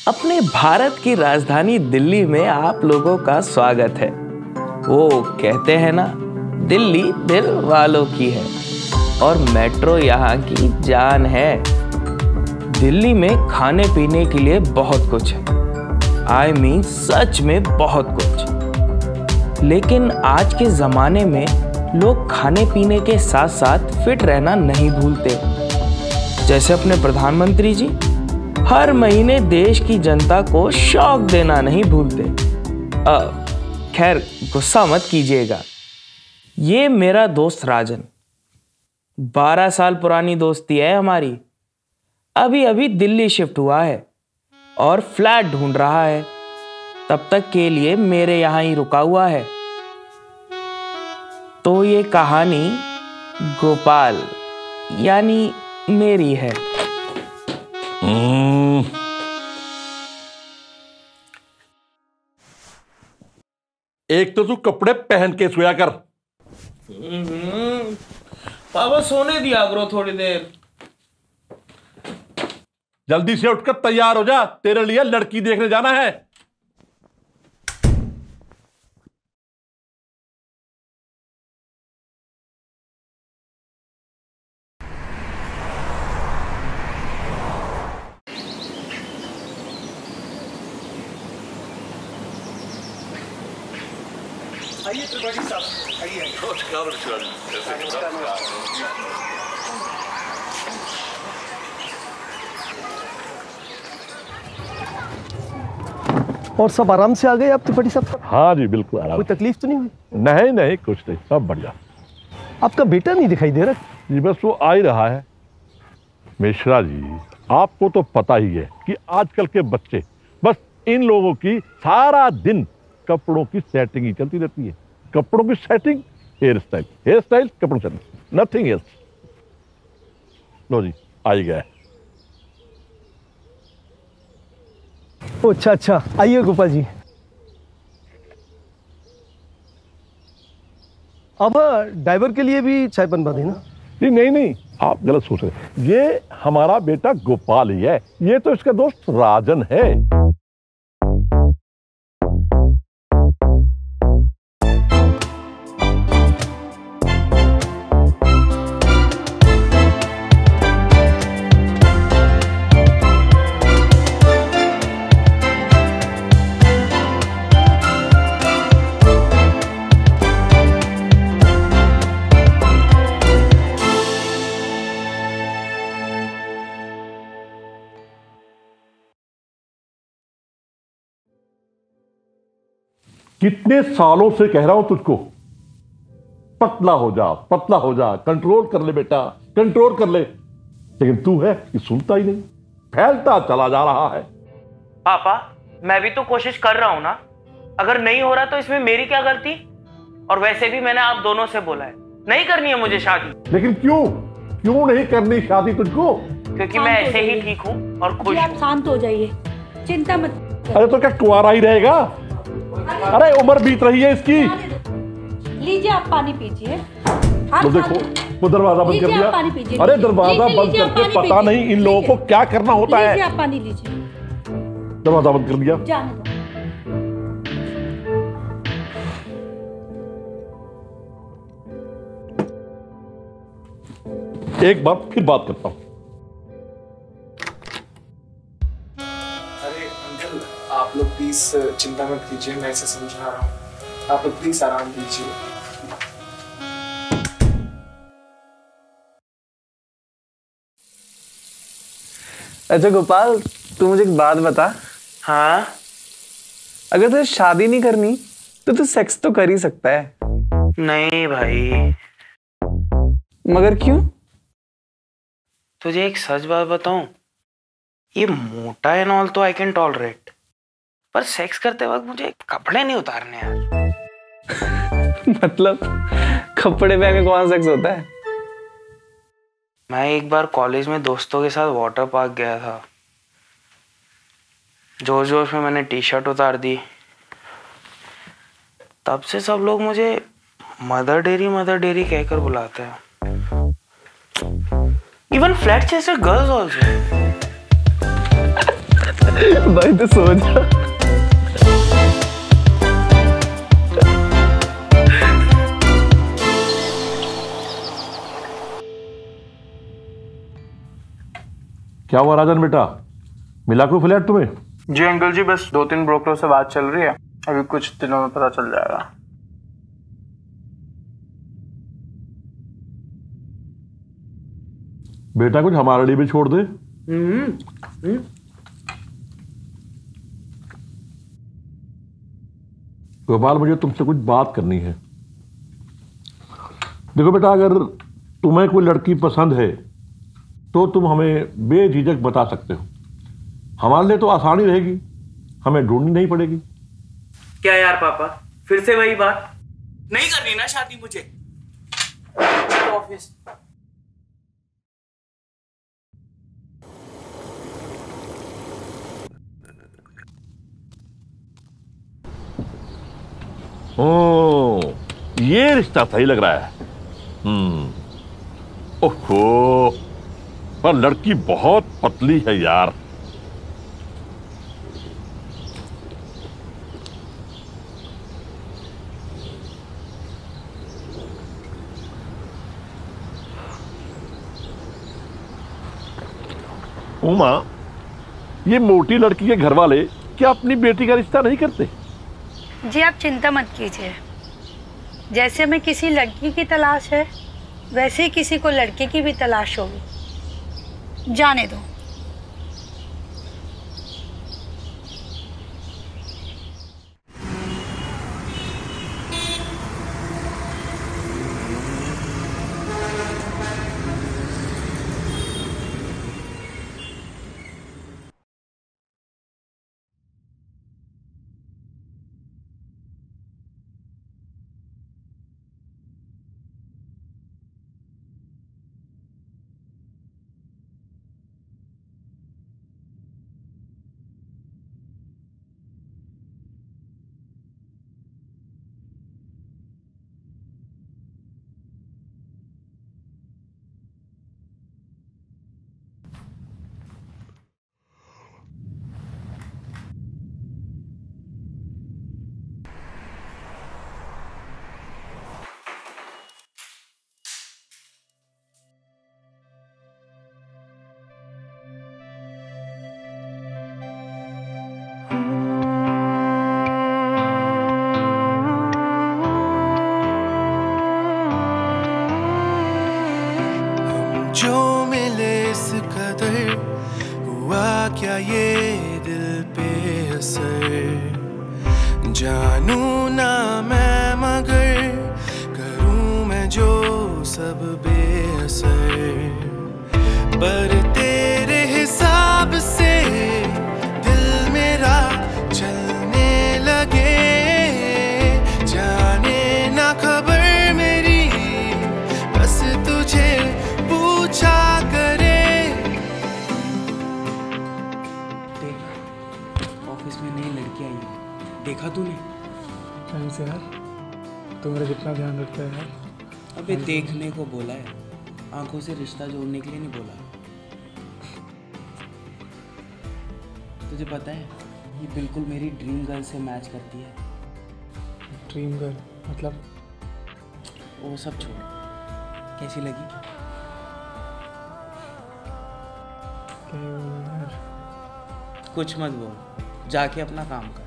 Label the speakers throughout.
Speaker 1: अपने भारत की राजधानी दिल्ली में आप लोगों का स्वागत है। वो कहते हैं ना, दिल्ली दिल वालों की है और मेट्रो यहाँ की जान है। दिल्ली में खाने पीने के लिए बहुत कुछ है, आई मीन सच में बहुत कुछ। लेकिन आज के जमाने में लोग खाने पीने के साथ साथ फिट रहना नहीं भूलते। जैसे अपने प्रधानमंत्री जी हर महीने देश की जनता को शौक देना नहीं भूलते। खैर गुस्सा मत कीजिएगा, ये मेरा दोस्त राजन, 12 साल पुरानी दोस्ती है हमारी। अभी अभी दिल्ली शिफ्ट हुआ है और फ्लैट ढूंढ रहा है। तब तक के लिए मेरे यहां ही रुका हुआ है। तो ये कहानी गोपाल यानी मेरी है।
Speaker 2: एक तो तू कपड़े पहन के सोया कर।
Speaker 1: पापा सोने दिया करो थोड़ी देर।
Speaker 2: जल्दी से उठकर तैयार हो जा, तेरे लिए लड़की देखने जाना है।
Speaker 3: आइए त्रिपाठी साहब, आइए।
Speaker 4: और सब आराम से आ गए आप त्रिपाठी साहब?
Speaker 2: हाँ जी बिल्कुल आराम।
Speaker 4: कोई तकलीफ तो नहीं हुई?
Speaker 2: नहीं नहीं, कुछ नहीं, सब बढ़िया।
Speaker 4: आपका बेटा नहीं दिखाई दे रहा?
Speaker 2: जी बस वो आ ही रहा है। मिश्रा जी, आपको तो पता ही है कि आजकल के बच्चे, बस इन लोगों की सारा दिन कपड़ों की सेटिंग ही चलती रहती है। कपड़ों की सेटिंग, हेयर स्टाइल, कपड़ों की सेटिंग, नथिंग एल्स। लो जी, आ ही गया।
Speaker 4: अच्छा अच्छा, आइए गोपाल जी। अब ड्राइवर के लिए भी चाय बनवा देना।
Speaker 2: नहीं नहीं, आप गलत सोच रहे हैं। ये हमारा बेटा गोपाल ही है, ये तो इसका दोस्त राजन है। कितने सालों से कह रहा हूं तुझको, पतला हो जा, पतला हो जा, कंट्रोल कर ले बेटा, कंट्रोल कर ले। लेकिन तू है कि सुनता ही नहीं, फैलता चला जा रहा है।
Speaker 1: पापा मैं भी तो कोशिश कर रहा हूं ना, अगर नहीं हो रहा तो इसमें मेरी क्या गलती? और वैसे भी मैंने आप दोनों से बोला है नहीं करनी है मुझे शादी।
Speaker 2: लेकिन क्यों नहीं करनी शादी तुझको?
Speaker 1: क्योंकि मैं ऐसे ही ठीक हूं और खुश हूं।
Speaker 5: आप शांत हो जाइए, चिंता मत।
Speaker 2: अरे तो क्या कुंवारा ही रहेगा? अरे उम्र बीत रही है इसकी।
Speaker 5: लीजिए आप पानी पीजिए।
Speaker 2: तो देखो वो दरवाजा बंद कर दिया। अरे दरवाजा बंद करके पता नहीं इन लोगों को क्या करना होता है।
Speaker 5: लीजिए आप पानी लीजिए।
Speaker 2: दरवाजा बंद कर दिया।
Speaker 5: जाने दो।
Speaker 2: एक बार फिर बात करता हूं।
Speaker 3: अरे अंकल, आप लोग प्लीज चिंता मत कीजिए, मैं इसे समझा रहा हूँ। आप लोग प्लीज आराम कीजिए।
Speaker 6: अच्छा गोपाल, तू मुझे एक बात बता।
Speaker 1: हाँ
Speaker 6: अगर तुझे शादी नहीं करनी तो तू सेक्स तो कर ही सकता है।
Speaker 1: नहीं भाई।
Speaker 6: मगर क्यों?
Speaker 1: तुझे एक सच बात बताऊं, ये मोटा एंड ऑल तो आई कैन टॉलरेट, पर सेक्स करते वक्त मुझे कपड़े नहीं उतारने यार।
Speaker 6: मतलब कपड़े पहन के कौन सेक्स होता है?
Speaker 1: मैं एक बार कॉलेज में दोस्तों के साथ वाटर पार्क गया था। जोश जोश में मैंने टी शर्ट उतार दी। तब से सब लोग मुझे मदर डेरी कहकर बुलाते हैं। Even flat chester girls also.
Speaker 6: भाई तो सो जा।
Speaker 2: क्या हुआ राजन बेटा, मिला कोई फ्लैट तुम्हें?
Speaker 3: जी अंकल जी, बस 2-3 ब्रोकरों से बात चल रही है, अभी कुछ दिनों में पता चल जाएगा।
Speaker 2: बेटा कुछ हमारे लिए भी छोड़ दे। गोपाल, मुझे तुमसे कुछ बात करनी है। देखो बेटा, अगर तुम्हें कोई लड़की पसंद है तो तुम हमें बेझिझक बता सकते हो। हमारे लिए तो आसानी रहेगी, हमें ढूंढनी नहीं पड़ेगी।
Speaker 1: क्या यार पापा, फिर से वही बात? नहीं करनी ना शादी मुझे। चलो ऑफिस।
Speaker 2: ये रिश्ता सही लग रहा है। ओहो, पर लड़की बहुत पतली है यार। उमा, ये मोटी लड़की के घर वाले क्या अपनी बेटी का रिश्ता नहीं करते?
Speaker 5: जी आप चिंता मत कीजिए, जैसे हमें किसी लड़की की तलाश है वैसे ही किसी को लड़के की भी तलाश होगी, जाने दो।
Speaker 7: जो मिले इस कदर हुआ क्या ये दिल पे असर, जानू ना मैं मगर करूं मैं जो सब बेअसर, पर तेरे हिसाब से दिल मेरा चलने लगे, जाने ना खबर मेरी बस तुझे पूछा करे।
Speaker 8: ऑफिस में नई लड़की आई है, देखा तूने?
Speaker 3: कहीं से यार, तू मेरा कितना ध्यान रखता है यार।
Speaker 8: अबे देखने को बोला है, आंखों से रिश्ता जोड़ने के लिए नहीं बोला। तुझे पता है ये बिल्कुल मेरी ड्रीम गर्ल से मैच करती है।
Speaker 3: ड्रीम गर्ल मतलब?
Speaker 8: वो सब छोड़, कैसी लगी?
Speaker 3: यार
Speaker 8: कुछ मत बोल, जाके अपना काम कर।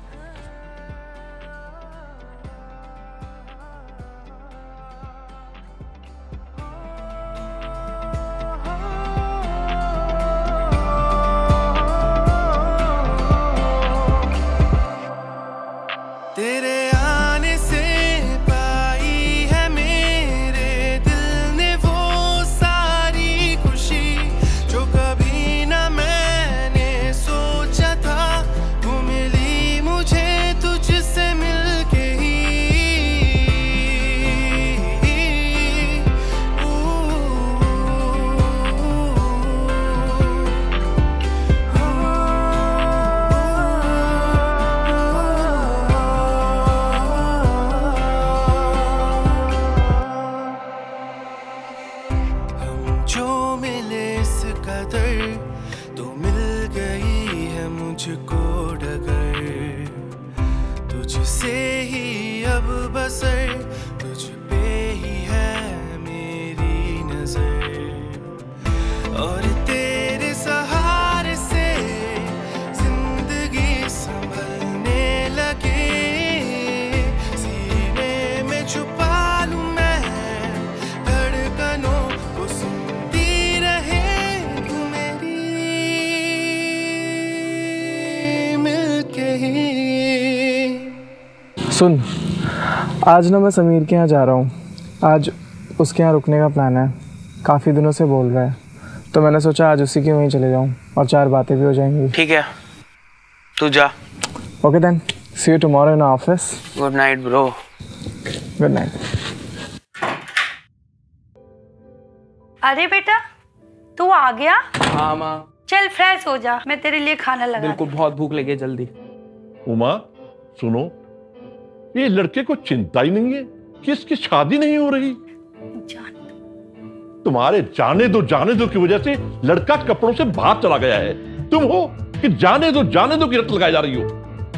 Speaker 7: तेरे आने से पाई है मेरे दिल ने वो सारी खुशी जो कभी ना मैंने सोचा था, वो मिली अब बसर तुझ पे ही है मेरी नजर, और तेरे सहारे से जिंदगी संभलने लगे। सीने में छुपा लूं मैं धड़कनों को, सुनती रहे तू मेरी मिलके ही।
Speaker 3: सुन, आज ना मैं समीर के यहाँ जा रहा हूँ। आज उसके यहाँ रुकने का प्लान है, काफ़ी दिनों से बोल रहा है, तो मैंने सोचा आज उसी के वहीं चले जाऊँ और 4 बातें भी हो जाएंगी।
Speaker 8: ठीक है, तू जा।
Speaker 3: Okay then, see you tomorrow in office.
Speaker 8: Good night bro.
Speaker 3: Good night.
Speaker 5: अरे बेटा, तू आ गया?
Speaker 1: हाँ माँ।
Speaker 5: चल फ्रेश हो जा, मैं तेरे लिए खाना लगा
Speaker 1: बिल्कुल, बहुत भूख लगी है, जल्दी।
Speaker 2: उमा सुनो, ये लड़के को चिंता ही नहीं है कि इसकी शादी नहीं हो रही। तुम्हारे जाने दो की वजह से लड़का कपड़ों से बाहर चला गया है। तुम हो कि जाने दो की रट लगाई जा रही हो।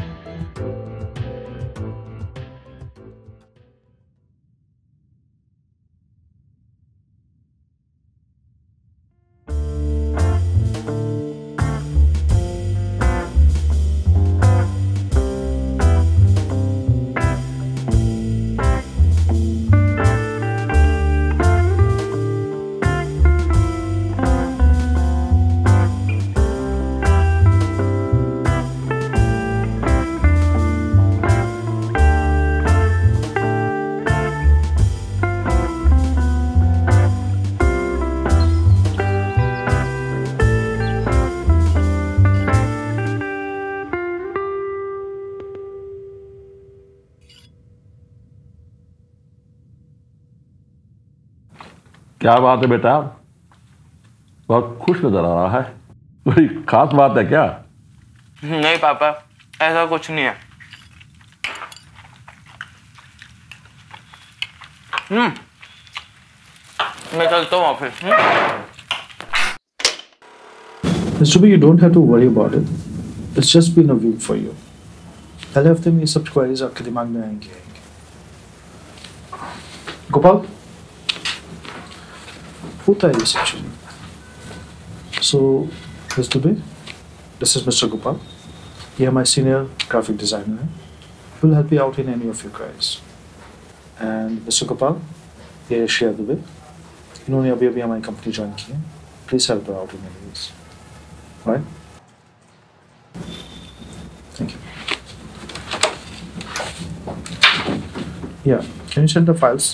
Speaker 2: क्या बात है बेटा, बहुत खुश नजर आ रहा है। कोई खास बात है क्या?
Speaker 8: नहीं पापा, ऐसा कुछ नहीं है। मैं चलता हूँ office.
Speaker 9: Mr. B, you don't have to worry about it. It's just been a week for you. पहले हफ्ते में ये सब क्वेरीज आपके दिमाग में आएंगे। गोपाल, होता है ये सब चीजें। So, Mr. B, this is Mr. Gopal. ये हमारे senior graphic designer है. Will help you out in any of your queries. And Mr. Gopal, ये Shreya Dubey. इन्होंने अभी हमारी कंपनी ज्वाइन की है। Please help her out in any ways. Right? Thank you. Yeah, can you send the files?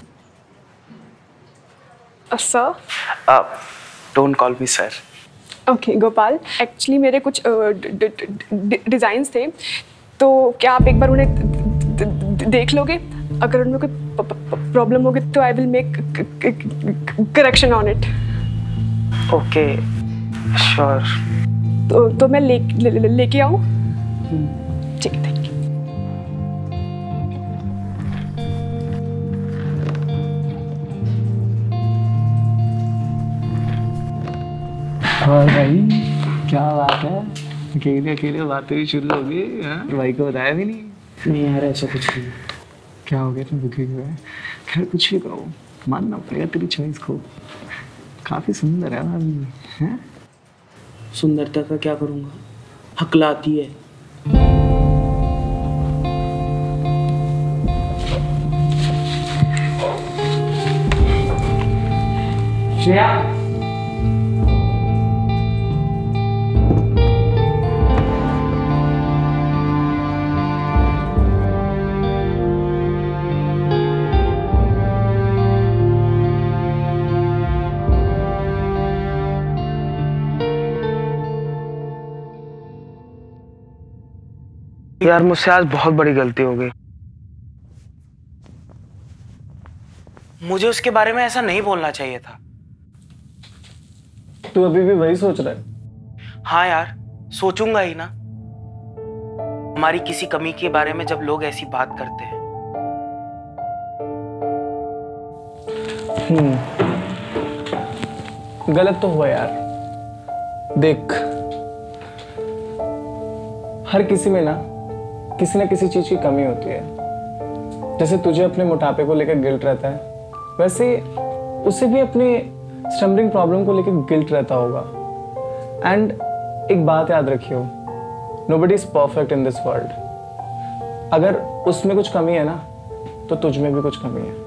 Speaker 10: Sir?
Speaker 8: Don't call me sir.
Speaker 10: Okay, Gopal. Actually मेरे कुछ designs थे, तो क्या आप एक बार उन्हें देख लोगे? अगर उनमें कोई प्रॉब्लम होगी तो I will make correction on it.
Speaker 8: Okay, sure.
Speaker 10: तो मैं लेके आऊँ? ठीक है, थैंक यू।
Speaker 3: और भाई क्या बात है, अकेले बातें भी शुरू हो गई? भाई को बताया भी नहीं?
Speaker 8: नहीं यार, ऐसा कुछ नहीं।
Speaker 3: क्या हो गया, तुम दुखी क्यों है? खैर कुछ भी कहो, मानना पड़ेगा तेरी चॉइस को। काफी सुंदर है भाभी, हैं?
Speaker 8: सुंदरता का क्या करूँगा, हकलाती है।
Speaker 3: श्रेया,
Speaker 8: यार मुझसे आज बहुत बड़ी गलती हो गई। मुझे उसके बारे में ऐसा नहीं बोलना चाहिए था।
Speaker 3: तू अभी भी वही सोच रहा है?
Speaker 8: हाँ यार, सोचूंगा ही ना। हमारी किसी कमी के बारे में जब लोग ऐसी बात करते हैं।
Speaker 3: गलत तो हुआ यार। देख, हर किसी में ना किसी चीज की कमी होती है। जैसे तुझे अपने मोटापे को लेकर गिल्ट रहता है, वैसे उसे भी अपने स्टमरिंग प्रॉब्लम को लेकर गिल्ट रहता होगा। एंड एक बात याद रखियो, nobody is perfect in this world. अगर उसमें कुछ कमी है ना, तो तुझ में भी कुछ कमी है।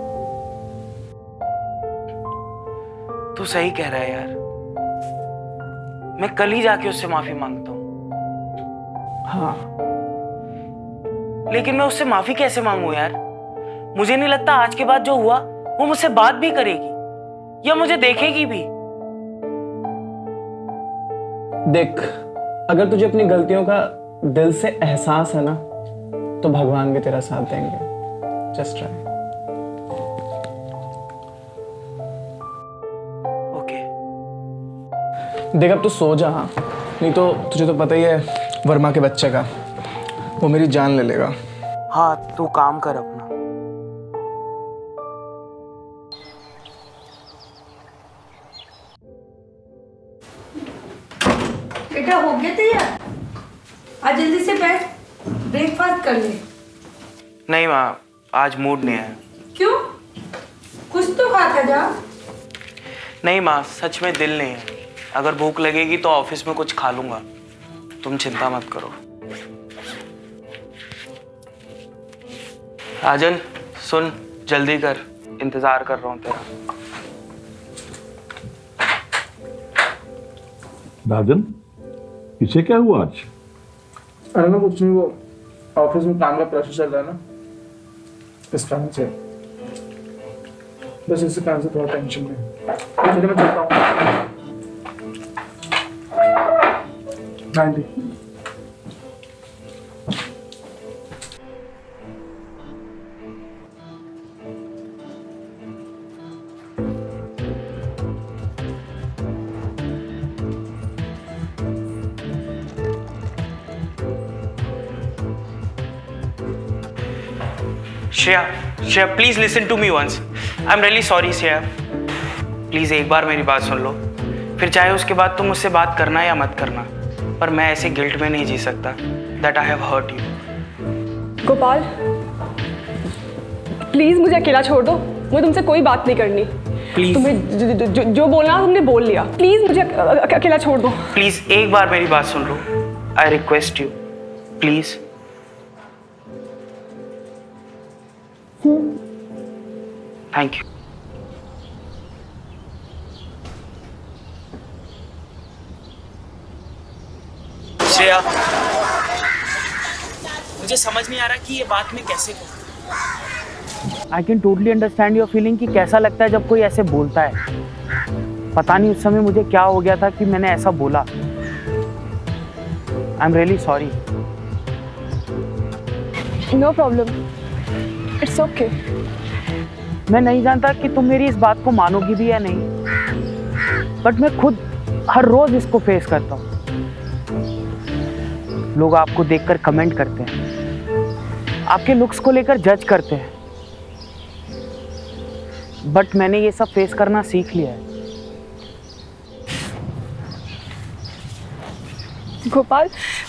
Speaker 8: तू सही कह रहा है यार, मैं कल ही जाके उससे माफी मांगता हूँ।
Speaker 3: हाँ,
Speaker 8: लेकिन मैं उससे माफी कैसे मांगू यार? मुझे नहीं लगता आज के बाद जो हुआ वो मुझसे बात भी करेगी या मुझे देखेगी भी।
Speaker 3: देख, अगर तुझे अपनी गलतियों का दिल से एहसास है ना, तो भगवान भी तेरा साथ देंगे। Just try.
Speaker 8: ओके।
Speaker 3: देख, अब तू सो जा, नहीं तो तुझे तो पता ही है वर्मा के बच्चे का, वो मेरी जान ले लेगा।
Speaker 8: हाँ, तू काम कर अपना।
Speaker 5: बेटा हो गया तैयार? आज जल्दी से बैठ, ब्रेकफास्ट कर ले।
Speaker 8: नहीं माँ, आज मूड नहीं है।
Speaker 5: क्यों? कुछ तो खाता जा।
Speaker 8: नहीं माँ, सच में दिल नहीं है। अगर भूख लगेगी तो ऑफिस में कुछ खा लूंगा, तुम चिंता मत करो। राजन सुन, जल्दी कर, इंतजार कर रहा हूँ तेरा।
Speaker 2: राजन, इसे क्या हुआ आज?
Speaker 3: अरे ना कुछ नहीं, वो ऑफिस में काम का प्रेशर चल रहा है ना, इस कारण से, बस इसी कारण से थोड़ा टेंशन में। चलिए मैं चलता हूँ। हाँ जी।
Speaker 8: Shreya, please listen to me once. I am really sorry Shreya, please एक बार मेरी बात सुन लो। फिर चाहे उसके बाद तुम मुझसे बात करना या मत करना, पर मैं ऐसे गिल्ट में नहीं जी सकता that I have hurt you.
Speaker 10: Gopal, please मुझे अकेला छोड़ दो, मुझे तुमसे कोई बात नहीं करनी।
Speaker 8: प्लीज,
Speaker 10: तुम्हें जो बोलना तुमने बोल लिया, प्लीज मुझे अकेला छोड़ दो।
Speaker 8: प्लीज एक बार मेरी बात सुन लो, I request you, please. Thank you. Shreya, मुझे समझ नहीं आ रहा कि ये बात मैं कैसे कहूँ।
Speaker 11: I can totally understand your feeling कि कैसा लगता है जब कोई ऐसे बोलता है। पता नहीं उस समय मुझे क्या हो गया था कि मैंने ऐसा बोला। I am really sorry.
Speaker 10: No problem, it's okay.
Speaker 11: मैं नहीं जानता कि तुम मेरी इस बात को मानोगी भी या नहीं, बट मैं खुद हर रोज इसको फेस करता हूँ। लोग आपको देखकर कमेंट करते हैं, आपके लुक्स को लेकर जज करते हैं, बट मैंने ये सब फेस करना सीख लिया है।
Speaker 10: गोपाल,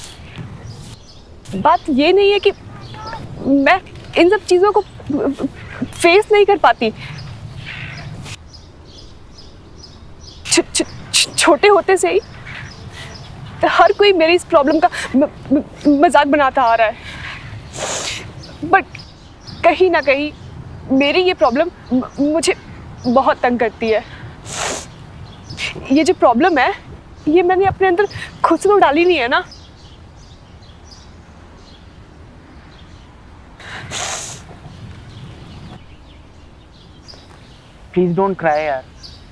Speaker 10: बात ये नहीं है कि मैं इन सब चीजों को फेस नहीं कर पाती। छोटे होते से ही हर कोई मेरी इस प्रॉब्लम का मजाक बनाता आ रहा है, बट कहीं ना कहीं मेरी ये प्रॉब्लम मुझे बहुत तंग करती है। ये जो प्रॉब्लम है, ये मैंने अपने अंदर खुद से तो डाली नहीं है ना।
Speaker 11: प्लीज डोंट क्राई यार।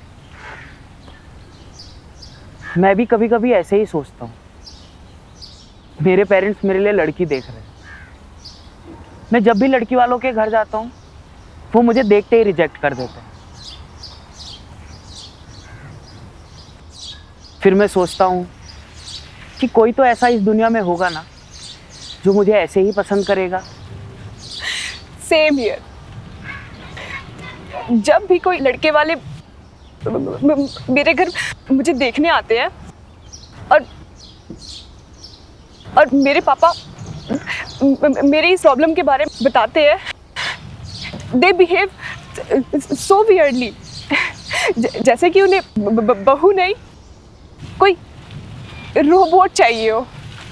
Speaker 11: मैं भी कभी कभी ऐसे ही सोचता हूँ। मेरे पेरेंट्स मेरे लिए लड़की देख रहे हैं। मैं जब भी लड़की वालों के घर जाता हूँ, वो मुझे देखते ही रिजेक्ट कर देते हैं। फिर मैं सोचता हूँ कि कोई तो ऐसा इस दुनिया में होगा ना जो मुझे ऐसे ही पसंद करेगा।
Speaker 10: Same here. जब भी कोई लड़के वाले मेरे घर मुझे देखने आते हैं और मेरे पापा मेरी इस प्रॉब्लम के बारे में बताते हैं, दे बिहेव सो वियर्डली, जैसे कि उन्हें बहू नहीं कोई रोबोट चाहिए हो।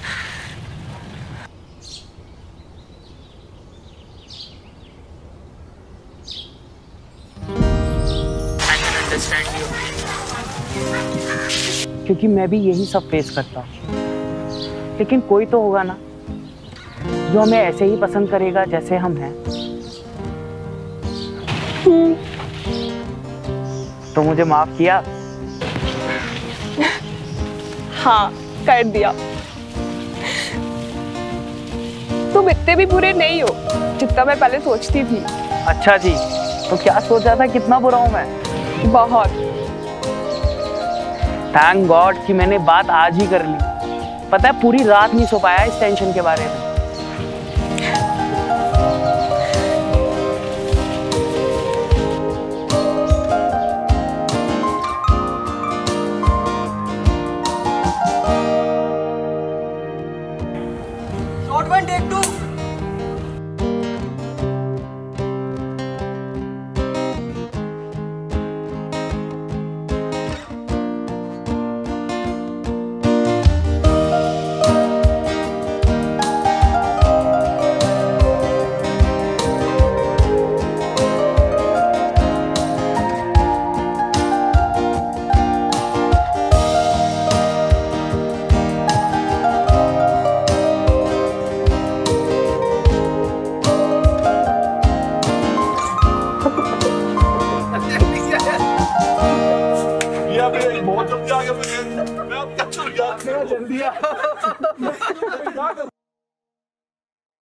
Speaker 11: क्योंकि मैं भी यही सब फेस करता हूँ, लेकिन कोई तो होगा ना जो हमें ऐसे ही पसंद करेगा जैसे हम हैं। तो मुझे माफ किया?
Speaker 10: हाँ, कर दिया। तुम इतने भी बुरे नहीं हो जितना मैं पहले सोचती थी।
Speaker 11: अच्छा जी, तो क्या सोचा था कितना बुरा हूं मैं?
Speaker 10: बहुत।
Speaker 11: थैंक गॉड कि मैंने बात आज ही कर ली। पता है पूरी रात नहीं सो पाया इस टेंशन के बारे में।
Speaker 12: Shot 1 take 2।
Speaker 2: बहुत जल्दी आ गया मैं अब क्या जल्दी